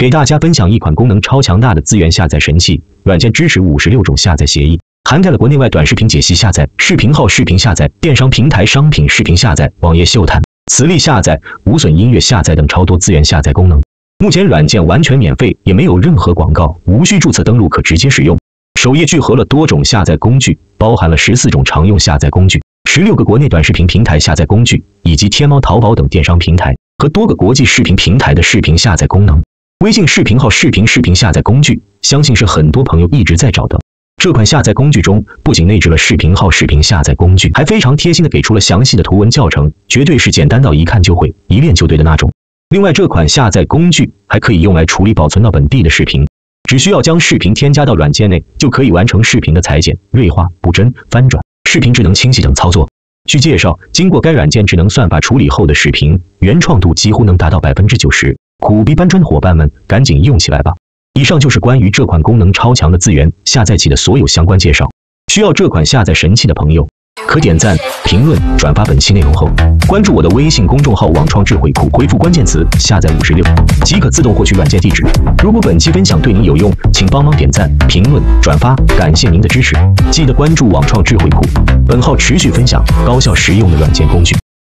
给大家分享一款功能超强大的资源下载神器，软件支持56种下载协议，涵盖了国内外短视频解析下载、视频号视频下载、电商平台商品视频下载、网页秀谈、磁力下载、无损音乐下载等超多资源下载功能。目前软件完全免费，也没有任何广告，无需注册登录可直接使用。首页聚合了多种下载工具，包含了14种常用下载工具、16个国内短视频平台下载工具，以及天猫、淘宝等电商平台和多个国际视频平台的视频下载功能。微信视频号视频下载工具，相信是很多朋友一直在找的。这款下载工具中不仅内置了视频号视频下载工具，还非常贴心的给出了详细的图文教程，绝对是简单到一看就会、一练就对的那种。另外，这款下载工具还可以用来处理保存到本地的视频。只需要将视频添加到软件内，就可以完成视频的裁剪、锐化、补帧、翻转、视频智能清洗等操作。据介绍，经过该软件智能算法处理后的视频，原创度几乎能达到90%。苦逼搬砖的伙伴们，赶紧用起来吧！以上就是关于这款功能超强的资源下载器的所有相关介绍。需要这款下载神器的朋友，可点赞、评论、转发本期内容后，关注我的微信公众号“网创智慧库”，回复关键词“下载56”，即可自动获取软件地址。如果本期分享对您有用，请帮忙点赞、评论、转发，感谢您的支持。记得关注网创智慧库，本号持续分享高效实用的软件工具。